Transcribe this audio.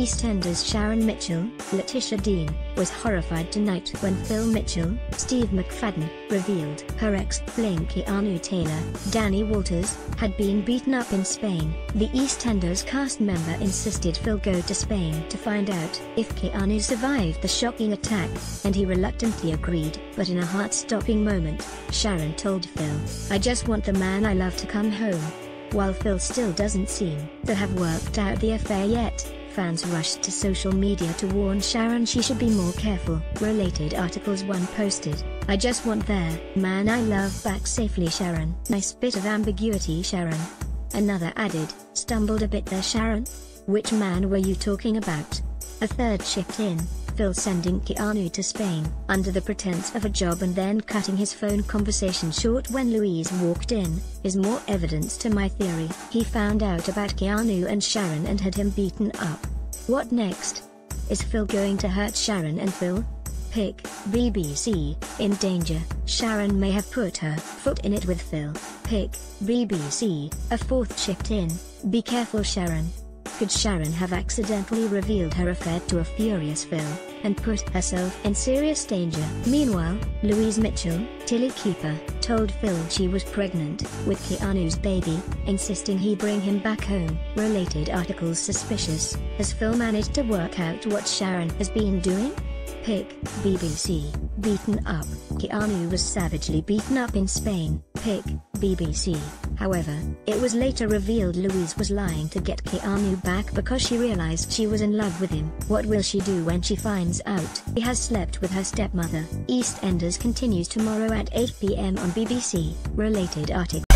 EastEnders Sharon Mitchell, Letitia Dean, was horrified tonight when Phil Mitchell, Steve McFadden, revealed her ex, playing Keanu Taylor, Danny Walters, had been beaten up in Spain. The EastEnders cast member insisted Phil go to Spain to find out if Keanu survived the shocking attack, and he reluctantly agreed. But in a heart-stopping moment, Sharon told Phil, "I just want the man I love to come home." While Phil still doesn't seem to have worked out the affair yet, fans rushed to social media to warn Sharon she should be more careful. Related articles. One posted, "I just want their man I love back safely, Sharon." Nice bit of ambiguity, Sharon. Another added, "Stumbled a bit there, Sharon. Which man were you talking about?" A third chipped in, "Phil sending Keanu to Spain under the pretense of a job and then cutting his phone conversation short when Louise walked in, is more evidence to my theory. He found out about Keanu and Sharon and had him beaten up. What next? Is Phil going to hurt Sharon and Phil?" Pic, BBC, "In danger, Sharon may have put her foot in it with Phil." Pic, BBC, a fourth chipped in, "Be careful, Sharon. Could Sharon have accidentally revealed her affair to a furious Phil, and put herself in serious danger?" Meanwhile, Louise Mitchell, Tilly Keeper, told Phil she was pregnant with Keanu's baby, insisting he bring him back home. Related articles. Suspicious, has Phil managed to work out what Sharon has been doing? Pic, BBC, beaten up, Keanu was savagely beaten up in Spain. Pic, BBC. However, it was later revealed Louise was lying to get Keanu back because she realized she was in love with him. What will she do when she finds out he has slept with her stepmother? EastEnders continues tomorrow at 8 p.m. on BBC. Related article.